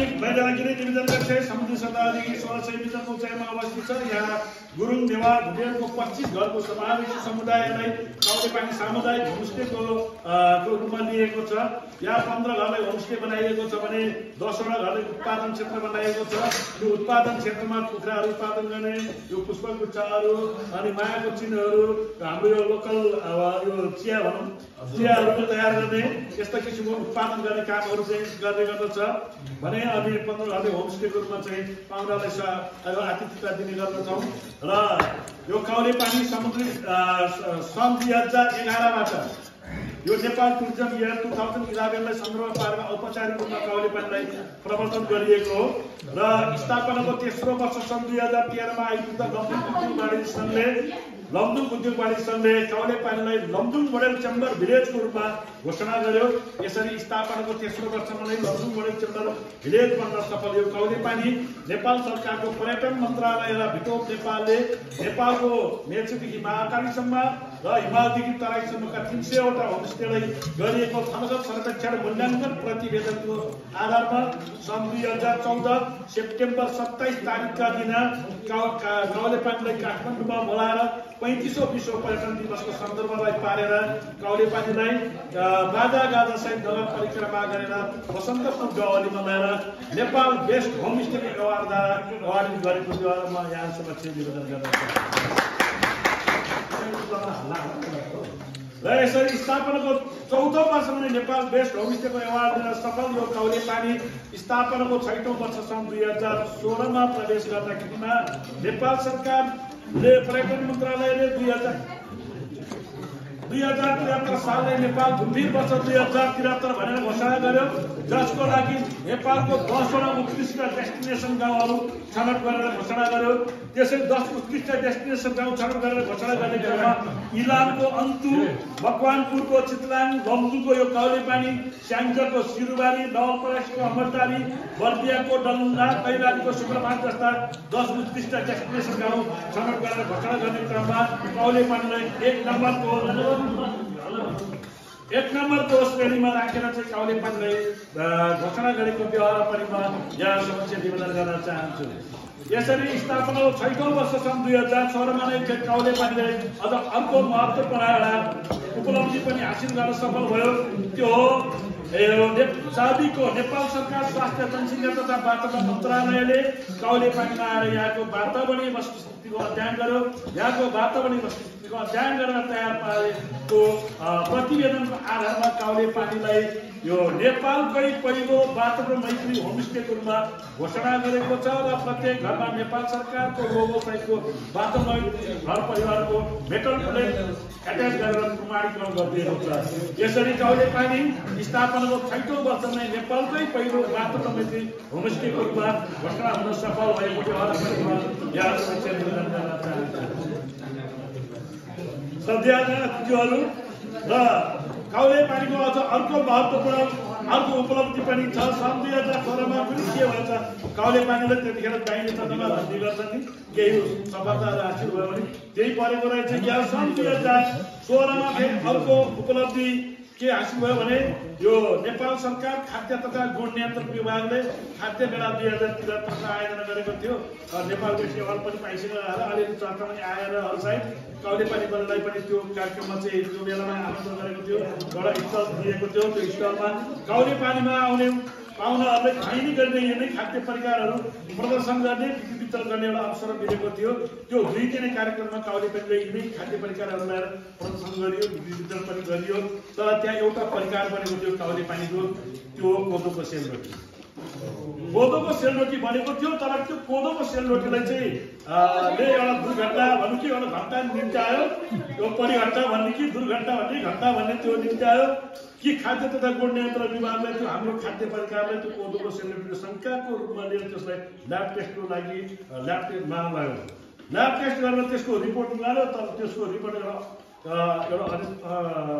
मैदानगिरी निवेदन कक्ष समुद्री सतहदेखि 1600 मिटरको उचाइमा अवस्थित छ। यहाँ गुरुङ नेवार भुटेरको 25 घरको समावेशी समुदायलाई काउलेपानी सामुदायिक होमस्टेको रूपमा लिएको छ। यहाँ 15 घरलाई होमस्टे बनाइएको छ भने 10 वटा घरलाई उत्पादन क्षेत्र बनाइएको छ। यो उत्पादन क्षेत्रमा कुखुराहरू उत्पादन गर्ने, यो पुष्पगुच्छाहरू अनि मायाको चिन्हहरू, हाम्रो यो लोकल यो चिया भनौँ चियाहरू तयार गर्ने यस्ता किसिमको उत्पादन गर्ने कामहरू चाहिँ गर्ने गर्दछ भने अनि 15 घरले होमस्टेको रूपमा चाहिँ पाहुनालाई आतिथ्यता दिने गर्दछौँ। र यो काउलेपानी समुद्री सन् 2011बाट यो नेपाल टुरिज्म इयर 2011लाई सन्दर्भ पारेर औपचारिक रूपमा काउलेपानीलाई प्रवर्तन गरिएको हो। र स्थापनाको तेस्रो वर्ष सन् 2013मा आइपुग्दा लमजुङ उद्योग वाणिज्य सङ्घले काउलेपानीलाई लमजुङ मोडेल चेम्बर भिलेजको रूपमा घोषणा गर्यो। यसरी स्थापनाको तेस्रो वर्षमा नै लमजुङ मोडेल चेम्बर भिलेज बन्न सफल यो काउलेपानी नेपाल सरकारको पर्यटन मन्त्रालय र भिटोप नेपालले नेपालको मेचीदेखि महाकालीसम्म र हिमालदेखि तराईसम्मका 300 वटा होमस्टेलाई गरिएको थनगत सर्वेक्षण मूल्याङ्कन प्रतिवेदनको आधारमा सन् 2014 सेप्टेम्बर 27 तारिकका दिन काउलेपानीलाई काठमाडौँमा बोलाएर 35औं विश्व पर्यटन दिवसको सन्दर्भलाई पारेर काउलेपानीलाई बाजा गाजा सहित नगर परिक्रमा गरेर वसन्तपुर गाउँमा ल्याएर नेपाल बेस्ट होमस्टेको अवार्डद्वारा अवार्डित गरेको म यहाँ समक्ष निवेदन गर्दछु। र यसरी स्थापनाको 14औं वर्षमा नेपाल बेस्ट होमस्टेको अवार्ड दिन सफल यो काउलेपानी स्थापनाको 6औं वर्ष सन् 2016मा प्रवेश गर्दाखेरिमा नेपाल सरकारले पर्यटन मन्त्रालयले 2073 साललाई नेपाल गम्भीर वर्ष 2073 भनेर घोषणा गर्यो, जसको लागि नेपालको 10 वटा उत्कृष्ट डेस्टिनेसन गाउँहरू छनौट गरेर घोषणा गर्यो। त्यसै 10 उत्कृष्ट डेस्टिनेसन गाउँ छनौट गरेर घोषणा गर्ने क्रममा इलामको अन्तु, मकवानपुरको चितलाङ, लमजुङको यो काउलेपानी, स्याङ्जाको सिरुबारी, नवलपरासीको अमरतारी, बर्दियाको डल्ला, कैलालीको शुक्रबार जस्ता 10 उत्कृष्ट डेस्टिनेसन गाउँ छनौट गरेर घोषणा गर्ने क्रममा काउलेपानीलाई 1 नम्बरको श्रेणीमा राखेर चाहिँ काउलेपानीलाई घोषणा गरेको व्यवहारमा यहाँ समक्ष निवेदन गर्न चाहन्छु। यसरी स्थापनाको 6औं वर्ष सन् 2016मा नै काउलेपानीले अझ अर्को महत्त्वपूर्ण उपलब्धि पनि हासिल गर्न सफल भयो। त्यो हो नेपाल सरकार स्वास्थ्य जनसङ्ख्या तथा वातावरण मन्त्रालयले काउलेपानीमा आएर यहाँको वातावरणीय वस्तुस्थितिको अध्ययन गर्यो। यहाँको वातावरणीय वस्तुस्थितिको अध्ययन गरेर तयार पारेको प्रतिवेदनको आधारमा काउलेपानीलाई यो नेपालकै पहिलो वातावरण मैत्री होमस्टेको रूपमा घोषणा गरेको छ र प्रत्येक घरमा नेपाल सरकारको लोगो सहितको वातावरण घर परिवारको मेटल प्लेट एट्याच गरेर प्रमाणीकरण गरिदिएको छ। यसरी काउलेपानी स्थापनाको 6औं वर्षमा नेपालकै पहिलो वातावरण मैत्री होमस्टेको रूपमा घोषणा हुन सफल भएको यहाँ समक्ष निवेदन गर्न चाहन्छु। श्रद्धाजनक अतिथिहरू र काउलेपानीको अझ अर्को महत्त्वपूर्ण उपलब्धि पनि छ। सन् 2016मा पनि के भन्छ काउलेपानीले त्यतिखेर दाहिने तर्फमा भन्ने गर्छ नि केही सफलताहरू हासिल भयो भने त्यही परेको रहेछ। यहाँ सन् 2016मा फेरि अर्को उपलब्धि के हासिल भयो भने यो नेपाल सरकार खाद्य तथा गुण नियन्त्रण विभागले खाद्य मेला 2073 आयोजना गरेको थियो। नेपालको सेवा पनि पाइसकेको अलिअलि चर्चा पनि आएर सायद काउलेपानी बललाई पनि त्यो कार्यक्रममा चाहिँ त्यो बेलामा आमन्त्रण गरेको थियो, एउटा स्टल दिएको थियो। त्यो स्टलमा काउलेपानीमा आउने पाहुनाहरूलाई खाइने गर्ने यिनै खाद्य परिकारहरू प्रदर्शन गर्ने वितरण गर्ने एउटा अवसर मिलेको थियो। त्यो 2 दिने कार्यक्रममा काउलेपानीले यिनै खाद्य परिकारहरू ल्याएर प्रदर्शन गरियो, वितरण पनि गरियो। तर त्यहाँ एउटा परिकार बनेको थियो काउलेपानीको, त्यो कोदोको सेलरोटी। कोदोको सेलरोटी बनेको थियो, तर त्यो कोदोको सेलरोटीलाई चाहिँ एउटा दुर्घटना भनौँ कि एउटा घन्टा निम्त्यायो। त्यो परिघट्टा भन्ने कि दुर्घटना भन्ने घन्टा भन्ने त्यो निम्त्यायो कि खाद्य तथा गुण नियन्त्रण विभागले त्यो हाम्रो खाद्य परिकारलाई त्यो कोदोको सेलरोटीको शङ्काको रूपमा लिएर त्यसलाई ल्याब टेस्टको लागि ल्याब टेस्ट मान लाग्यो। ल्याब टेस्ट गरेर त्यसको रिपोर्ट निकाल्यो, तर त्यसको रिपोर्ट एउटा